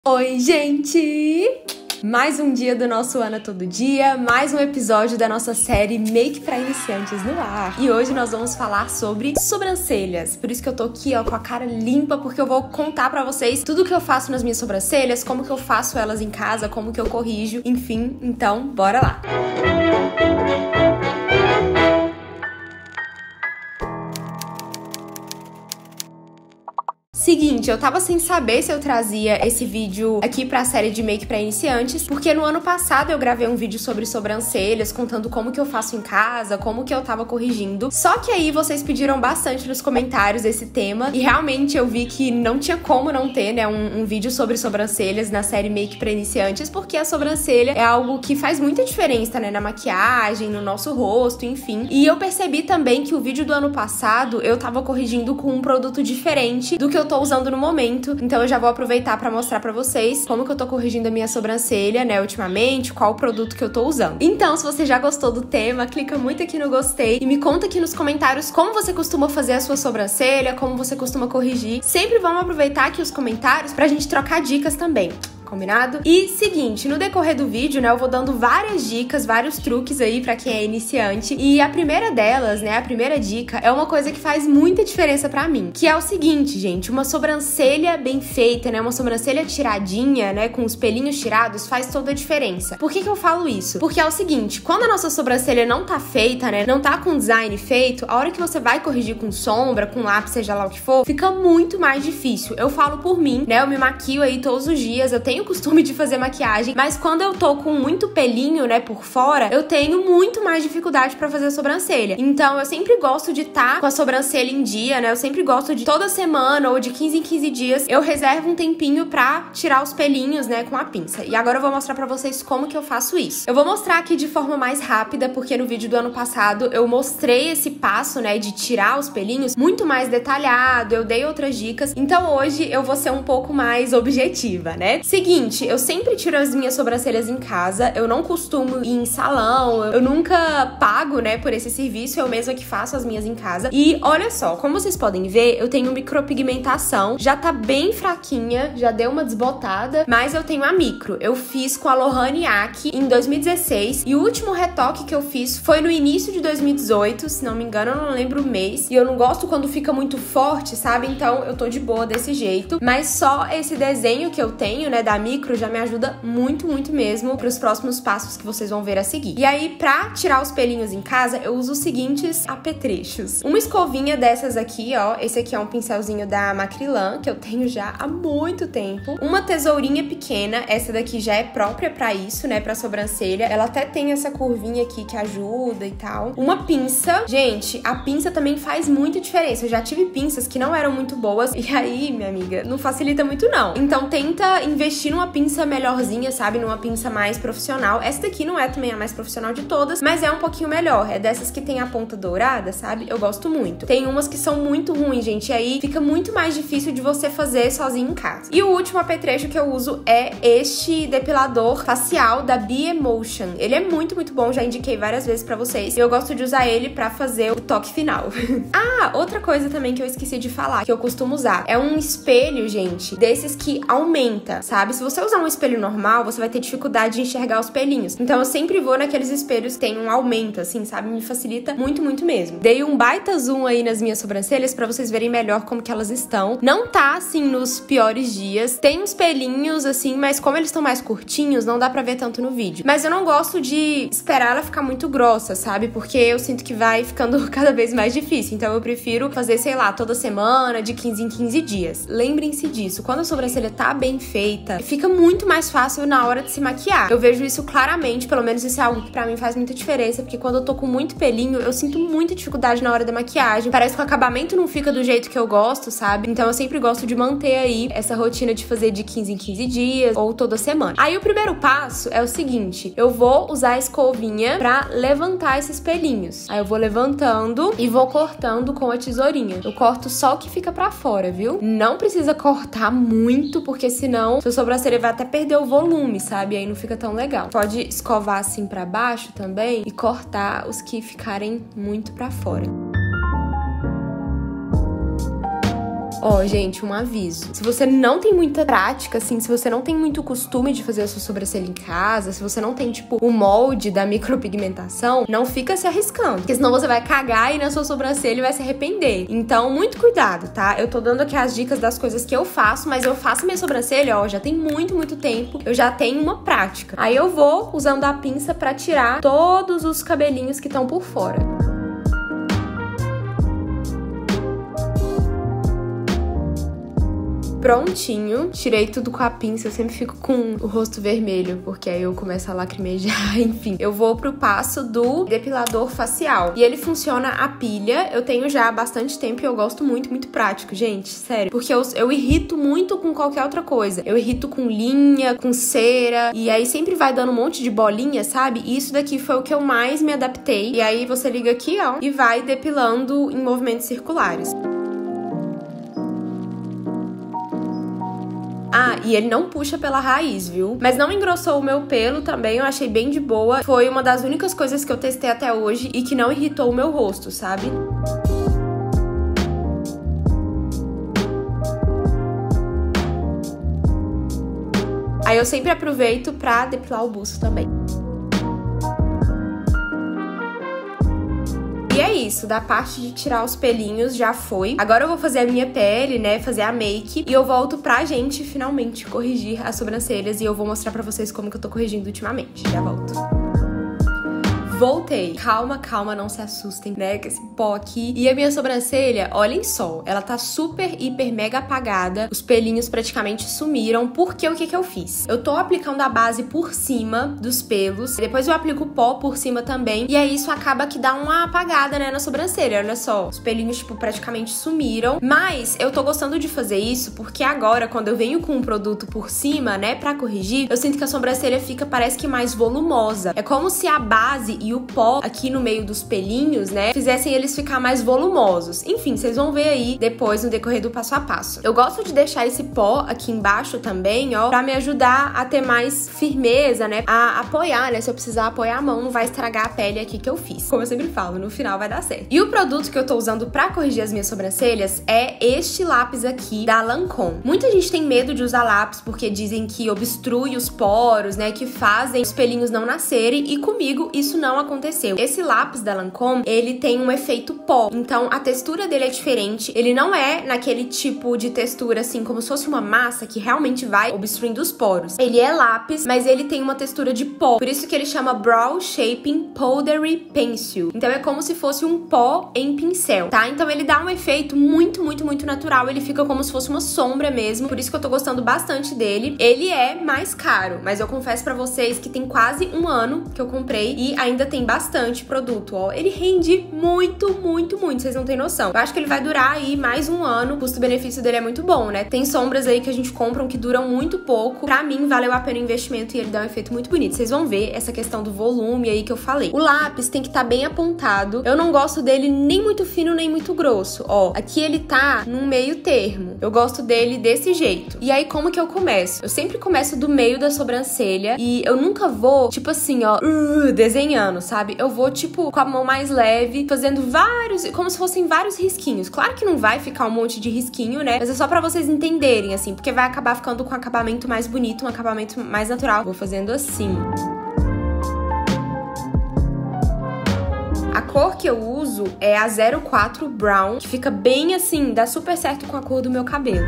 Oi, gente! Mais um dia do nosso Ana Todo Dia, mais um episódio da nossa série Make pra Iniciantes no ar. E hoje nós vamos falar sobre sobrancelhas. Por isso que eu tô aqui, ó, com a cara limpa, porque eu vou contar pra vocês tudo que eu faço nas minhas sobrancelhas, como que eu faço elas em casa, como que eu corrijo, enfim. Então, bora lá! Seguinte, eu tava sem saber se eu trazia esse vídeo aqui pra série de Make pra Iniciantes, porque no ano passado eu gravei um vídeo sobre sobrancelhas, contando como que eu faço em casa, como que eu tava corrigindo. Só que aí vocês pediram bastante nos comentários esse tema, e realmente eu vi que não tinha como não ter, né, um vídeo sobre sobrancelhas na série Make pra Iniciantes, porque a sobrancelha é algo que faz muita diferença, né, na maquiagem, no nosso rosto, enfim. E eu percebi também que o vídeo do ano passado eu tava corrigindo com um produto diferente do que eu tô usando no momento, então eu já vou aproveitar pra mostrar pra vocês como que eu tô corrigindo a minha sobrancelha, né, ultimamente, qual o produto que eu tô usando. Então, se você já gostou do tema, clica muito aqui no gostei e me conta aqui nos comentários como você costuma fazer a sua sobrancelha, como você costuma corrigir. Sempre vamos aproveitar aqui os comentários pra gente trocar dicas também. Combinado? E seguinte, no decorrer do vídeo, né, eu vou dando várias dicas, vários truques aí pra quem é iniciante. E a primeira delas, né, a primeira dica é uma coisa que faz muita diferença pra mim, que é o seguinte, gente, uma sobrancelha bem feita, né, uma sobrancelha tiradinha, né, com os pelinhos tirados, faz toda a diferença. Por que eu falo isso? Porque é o seguinte, quando a nossa sobrancelha não tá feita, né, não tá com design feito, a hora que você vai corrigir com sombra, com lápis, seja lá o que for, fica muito mais difícil. Eu falo por mim, né, eu me maquio aí todos os dias, eu tenho o costume de fazer maquiagem, mas quando eu tô com muito pelinho, né, por fora, eu tenho muito mais dificuldade pra fazer sobrancelha. Então, eu sempre gosto de estar com a sobrancelha em dia, né, eu sempre gosto de toda semana ou de 15 em 15 dias, eu reservo um tempinho pra tirar os pelinhos, né, com a pinça. E agora eu vou mostrar pra vocês como que eu faço isso. Eu vou mostrar aqui de forma mais rápida, porque no vídeo do ano passado eu mostrei esse passo, né, de tirar os pelinhos muito mais detalhado, eu dei outras dicas, então hoje eu vou ser um pouco mais objetiva, né? Seguinte, eu sempre tiro as minhas sobrancelhas em casa, eu não costumo ir em salão, eu nunca pago, né, por esse serviço, eu mesma que faço as minhas em casa. E olha só, como vocês podem ver, eu tenho micropigmentação, já tá bem fraquinha, já deu uma desbotada, mas eu tenho a micro. Eu fiz com a Lohane Aki em 2016 e o último retoque que eu fiz foi no início de 2018, se não me engano, eu não lembro o mês, e eu não gosto quando fica muito forte, sabe? Então eu tô de boa desse jeito, mas só esse desenho que eu tenho, né, da micro já me ajuda muito, muito mesmo pros próximos passos que vocês vão ver a seguir. E aí, pra tirar os pelinhos em casa, eu uso os seguintes apetrechos. Uma escovinha dessas aqui, ó, esse aqui é um pincelzinho da Macrilan, que eu tenho já há muito tempo. Uma tesourinha pequena, essa daqui já é própria pra isso, né, pra sobrancelha. Ela até tem essa curvinha aqui que ajuda e tal. Uma pinça. Gente, a pinça também faz muita diferença. Eu já tive pinças que não eram muito boas, e aí, minha amiga, não facilita muito não. Então tenta investir numa pinça melhorzinha, sabe? Numa pinça mais profissional. Essa daqui não é também a mais profissional de todas, mas é um pouquinho melhor. É dessas que tem a ponta dourada, sabe? Eu gosto muito. Tem umas que são muito ruins, gente, e aí fica muito mais difícil de você fazer sozinho em casa. E o último apetrecho que eu uso é este depilador facial da Be Emotion. Ele é muito, muito bom, já indiquei várias vezes pra vocês. E eu gosto de usar ele pra fazer o toque final. Ah, outra coisa também que eu esqueci de falar, que eu costumo usar, é um espelho, gente, desses que aumenta, sabe? Se você usar um espelho normal, você vai ter dificuldade de enxergar os pelinhos. Então eu sempre vou naqueles espelhos que tem um aumento, assim, sabe? Me facilita muito, muito mesmo. Dei um baita zoom aí nas minhas sobrancelhas pra vocês verem melhor como que elas estão. Não tá, assim, nos piores dias. Tem uns pelinhos, assim, mas como eles estão mais curtinhos, não dá pra ver tanto no vídeo. Mas eu não gosto de esperar ela ficar muito grossa, sabe? Porque eu sinto que vai ficando cada vez mais difícil. Então eu prefiro fazer, sei lá, toda semana, de 15 em 15 dias. Lembrem-se disso. Quando a sobrancelha tá bem feita, fica muito mais fácil na hora de se maquiar. Eu vejo isso claramente, pelo menos isso é algo que pra mim faz muita diferença, porque quando eu tô com muito pelinho, eu sinto muita dificuldade na hora da maquiagem. Parece que o acabamento não fica do jeito que eu gosto, sabe? Então eu sempre gosto de manter aí essa rotina de fazer de 15 em 15 dias ou toda semana. Aí o primeiro passo é o seguinte, eu vou usar a escovinha pra levantar esses pelinhos. Aí eu vou levantando e vou cortando com a tesourinha. Eu corto só o que fica pra fora, viu? Não precisa cortar muito, porque senão sua sobrancelha vai até perder o volume, sabe? Aí não fica tão legal. Pode escovar assim pra baixo também e cortar os que ficarem muito pra fora. Ó, gente, um aviso. Se você não tem muita prática, assim, se você não tem muito costume de fazer a sua sobrancelha em casa, se você não tem, tipo, o molde da micropigmentação, não fica se arriscando. Porque senão você vai cagar aí na sua sobrancelha e vai se arrepender. Então, muito cuidado, tá? Eu tô dando aqui as dicas das coisas que eu faço, mas eu faço minha sobrancelha, ó, já tem muito tempo. Eu já tenho uma prática. Aí eu vou usando a pinça pra tirar todos os cabelinhos que estão por fora. Prontinho, tirei tudo com a pinça, eu sempre fico com o rosto vermelho, porque aí eu começo a lacrimejar, enfim. Eu vou pro passo do depilador facial, e ele funciona a pilha, eu tenho já há bastante tempo e eu gosto muito prático, gente, sério. Porque eu irrito muito com qualquer outra coisa, eu irrito com linha, com cera, e aí sempre vai dando um monte de bolinha, sabe? E isso daqui foi o que eu mais me adaptei, e aí você liga aqui, ó, e vai depilando em movimentos circulares. Ah, e ele não puxa pela raiz, viu? Mas não engrossou o meu pelo também, eu achei bem de boa. Foi uma das únicas coisas que eu testei até hoje e que não irritou o meu rosto, sabe? Aí eu sempre aproveito pra depilar o buço também. E é isso, da parte de tirar os pelinhos já foi. Agora eu vou fazer a minha pele, né, fazer a make. E eu volto pra gente, finalmente, corrigir as sobrancelhas. E eu vou mostrar pra vocês como que eu tô corrigindo ultimamente. Já volto. Voltei. Calma, não se assustem, né, com esse pó aqui. E a minha sobrancelha, olhem só, ela tá super, hiper, mega apagada. Os pelinhos praticamente sumiram, porque o que eu fiz? Eu tô aplicando a base por cima dos pelos, depois eu aplico o pó por cima também, e aí isso acaba que dá uma apagada, né, na sobrancelha. Olha só, os pelinhos, tipo, praticamente sumiram. Mas eu tô gostando de fazer isso, porque agora, quando eu venho com um produto por cima, né, pra corrigir, eu sinto que a sobrancelha fica, parece que mais volumosa. É como se a base e o pó aqui no meio dos pelinhos, né, fizessem eles ficar mais volumosos. Enfim, vocês vão ver aí depois no decorrer do passo a passo. Eu gosto de deixar esse pó aqui embaixo também, ó, pra me ajudar a ter mais firmeza, né, a apoiar, né, se eu precisar apoiar a mão, não vai estragar a pele aqui que eu fiz. Como eu sempre falo, no final vai dar certo. E o produto que eu tô usando pra corrigir as minhas sobrancelhas é este lápis aqui da Lancôme. Muita gente tem medo de usar lápis porque dizem que obstrui os poros, né, que fazem os pelinhos não nascerem, e comigo isso não aconteceu. Esse lápis da Lancôme, ele tem um efeito pó, então a textura dele é diferente, ele não é naquele tipo de textura assim, como se fosse uma massa que realmente vai obstruindo os poros. Ele é lápis, mas ele tem uma textura de pó, por isso que ele chama Brow Shaping Powdery Pencil. Então é como se fosse um pó em pincel, tá? Então ele dá um efeito muito natural, ele fica como se fosse uma sombra mesmo, por isso que eu tô gostando bastante dele. Ele é mais caro, mas eu confesso pra vocês que tem quase um ano que eu comprei e ainda tem bastante produto, ó. Ele rende muito, vocês não têm noção. Eu acho que ele vai durar aí mais um ano, o custo-benefício dele é muito bom, né? Tem sombras aí que a gente compra que duram muito pouco. Pra mim, valeu a pena o investimento e ele dá um efeito muito bonito. Vocês vão ver essa questão do volume aí que eu falei. O lápis tem que estar bem apontado. Eu não gosto dele nem muito fino, nem muito grosso, ó. Aqui ele tá num meio termo. Eu gosto dele desse jeito. E aí, como que eu começo? Eu sempre começo do meio da sobrancelha e eu nunca vou, tipo assim, ó, desenhando, sabe? Eu vou, tipo, com a mão mais leve, fazendo vários, como se fossem vários risquinhos. Claro que não vai ficar um monte de risquinho, né? Mas é só pra vocês entenderem, assim, porque vai acabar ficando com um acabamento mais bonito, um acabamento mais natural. Vou fazendo assim. A cor que eu uso é a 04 Brown, que fica bem assim, dá super certo com a cor do meu cabelo.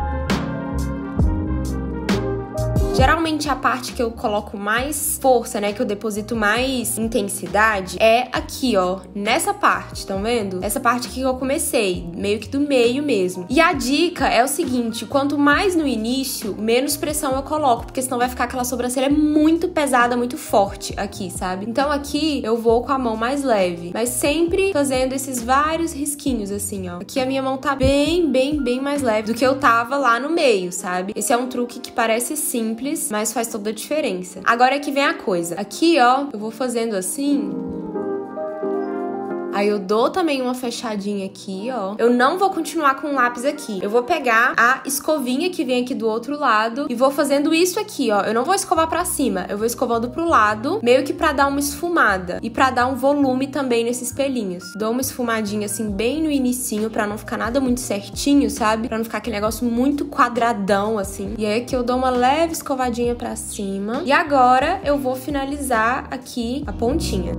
Geralmente a parte que eu coloco mais força, né, que eu deposito mais intensidade, é aqui, ó, nessa parte, estão vendo? Essa parte aqui que eu comecei, meio que do meio mesmo. E a dica é o seguinte, quanto mais no início, menos pressão eu coloco, porque senão vai ficar aquela sobrancelha muito pesada, muito forte aqui, sabe? Então aqui eu vou com a mão mais leve, mas sempre fazendo esses vários risquinhos, assim, ó. Aqui a minha mão tá bem mais leve do que eu tava lá no meio, sabe? Esse é um truque que parece simples, mas faz toda a diferença. Agora é que vem a coisa. Aqui, ó, eu vou fazendo assim. Aí eu dou também uma fechadinha aqui, ó. Eu não vou continuar com o lápis aqui. Eu vou pegar a escovinha que vem aqui do outro lado e vou fazendo isso aqui, ó. Eu não vou escovar pra cima, eu vou escovando pro lado, meio que pra dar uma esfumada e pra dar um volume também nesses pelinhos. Dou uma esfumadinha assim bem no inicinho pra não ficar nada muito certinho, sabe? Pra não ficar aquele negócio muito quadradão assim. E aí aqui eu dou uma leve escovadinha pra cima. E agora eu vou finalizar aqui a pontinha.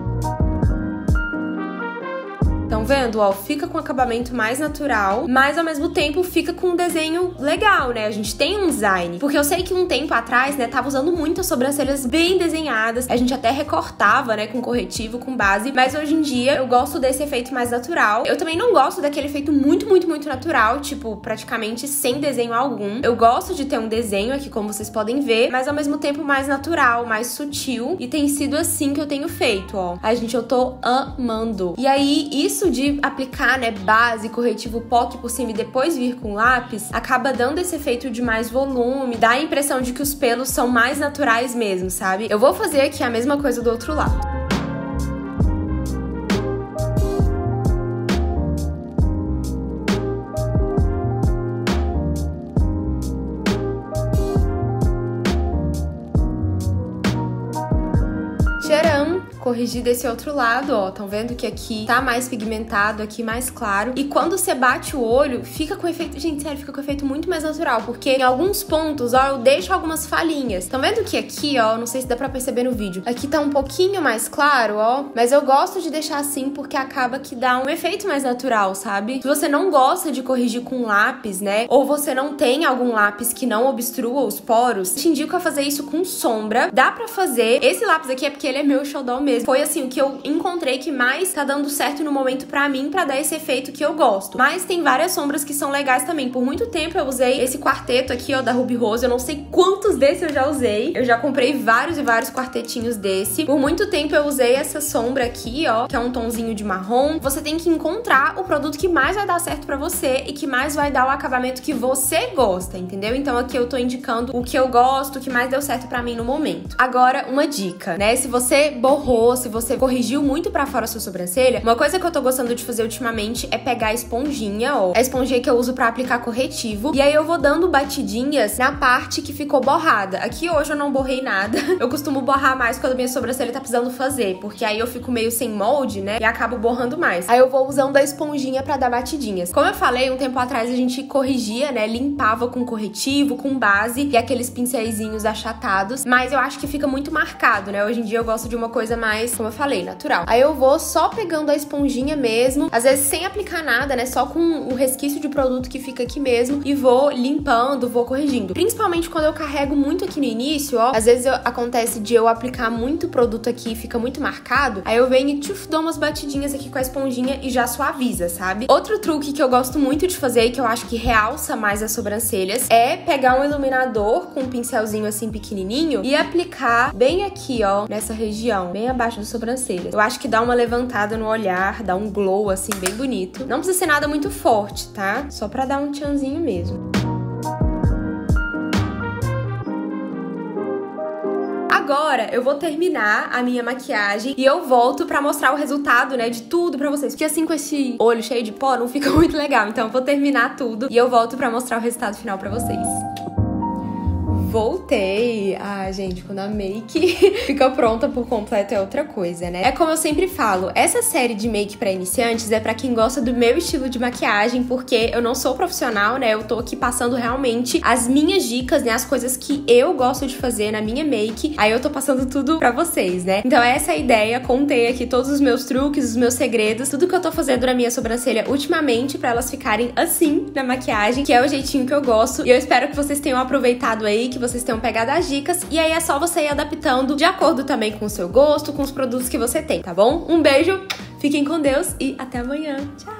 Estão vendo, ó? Fica com um acabamento mais natural, mas ao mesmo tempo fica com um desenho legal, né? A gente tem um design. Porque eu sei que um tempo atrás, né, tava usando muito as sobrancelhas bem desenhadas. A gente até recortava, né, com corretivo, com base. Mas hoje em dia eu gosto desse efeito mais natural. Eu também não gosto daquele efeito muito natural, tipo, praticamente sem desenho algum. Eu gosto de ter um desenho aqui, como vocês podem ver, mas ao mesmo tempo mais natural, mais sutil. E tem sido assim que eu tenho feito, ó. Ai, gente, eu tô amando. E aí, isso de aplicar, né, base, corretivo POC por cima e depois vir com lápis, acaba dando esse efeito de mais volume, dá a impressão de que os pelos são mais naturais mesmo, sabe? Eu vou fazer aqui a mesma coisa do outro lado. Tcharam! Corrigir desse outro lado, ó. Estão vendo que aqui tá mais pigmentado, aqui mais claro. E quando você bate o olho, fica com efeito... Gente, sério, fica com efeito muito mais natural. Porque em alguns pontos, ó, eu deixo algumas falhinhas. Estão vendo que aqui, ó, não sei se dá pra perceber no vídeo. Aqui tá um pouquinho mais claro, ó. Mas eu gosto de deixar assim porque acaba que dá um efeito mais natural, sabe? Se você não gosta de corrigir com lápis, né? Ou você não tem algum lápis que não obstrua os poros, te indico a fazer isso com sombra. Dá pra fazer. Esse lápis aqui é porque ele é meu xodó mesmo. Foi assim, o que eu encontrei que mais tá dando certo no momento pra mim, pra dar esse efeito que eu gosto. Mas tem várias sombras que são legais também. Por muito tempo eu usei esse quarteto aqui, ó, da Ruby Rose. Eu não sei quantos desses eu já usei. Eu já comprei vários e vários quartetinhos desse. Por muito tempo eu usei essa sombra aqui, ó, que é um tonzinho de marrom. Você tem que encontrar o produto que mais vai dar certo pra você e que mais vai dar o acabamento que você gosta, entendeu? Então aqui eu tô indicando o que eu gosto, o que mais deu certo pra mim no momento. Agora, uma dica, né? Se você borrou, se você corrigiu muito pra fora a sua sobrancelha, uma coisa que eu tô gostando de fazer ultimamente é pegar a esponjinha, ó. A esponjinha que eu uso pra aplicar corretivo. E aí eu vou dando batidinhas na parte que ficou borrada. Aqui hoje eu não borrei nada. Eu costumo borrar mais quando a minha sobrancelha tá precisando fazer, porque aí eu fico meio sem molde, né? E acabo borrando mais. Aí eu vou usando a esponjinha pra dar batidinhas. Como eu falei, um tempo atrás a gente corrigia, né? Limpava com corretivo, com base e aqueles pincéisinhos achatados. Mas eu acho que fica muito marcado, né? Hoje em dia eu gosto de uma coisa mais, como eu falei, natural. Aí eu vou só pegando a esponjinha mesmo, às vezes sem aplicar nada, né? Só com o resquício de produto que fica aqui mesmo e vou limpando, vou corrigindo. Principalmente quando eu carrego muito aqui no início, ó. Às vezes acontece de eu aplicar muito produto aqui e fica muito marcado. Aí eu venho e dou umas batidinhas aqui com a esponjinha e já suaviza, sabe? Outro truque que eu gosto muito de fazer e que eu acho que realça mais as sobrancelhas é pegar um iluminador com um pincelzinho assim pequenininho e aplicar bem aqui, ó, nessa região, bem abaixo das sobrancelhas. Eu acho que dá uma levantada no olhar, dá um glow assim bem bonito. Não precisa ser nada muito forte, tá? Só pra dar um tchanzinho mesmo. Agora eu vou terminar a minha maquiagem e eu volto pra mostrar o resultado, né, de tudo pra vocês. Porque assim com esse olho cheio de pó não fica muito legal. Então eu vou terminar tudo e eu volto pra mostrar o resultado final pra vocês. Voltei! Ah, gente, quando a make fica pronta por completo é outra coisa, né? É como eu sempre falo, essa série de make pra iniciantes é pra quem gosta do meu estilo de maquiagem, porque eu não sou profissional, né? Eu tô aqui passando realmente as minhas dicas, né? As coisas que eu gosto de fazer na minha make, aí eu tô passando tudo pra vocês, né? Então essa é a ideia, contei aqui todos os meus truques, os meus segredos, tudo que eu tô fazendo na minha sobrancelha ultimamente pra elas ficarem assim na maquiagem, que é o jeitinho que eu gosto, e eu espero que vocês tenham aproveitado aí, que vocês tenham pegado as dicas, e aí é só você ir adaptando de acordo também com o seu gosto, com os produtos que você tem, tá bom? Um beijo, fiquem com Deus e até amanhã. Tchau!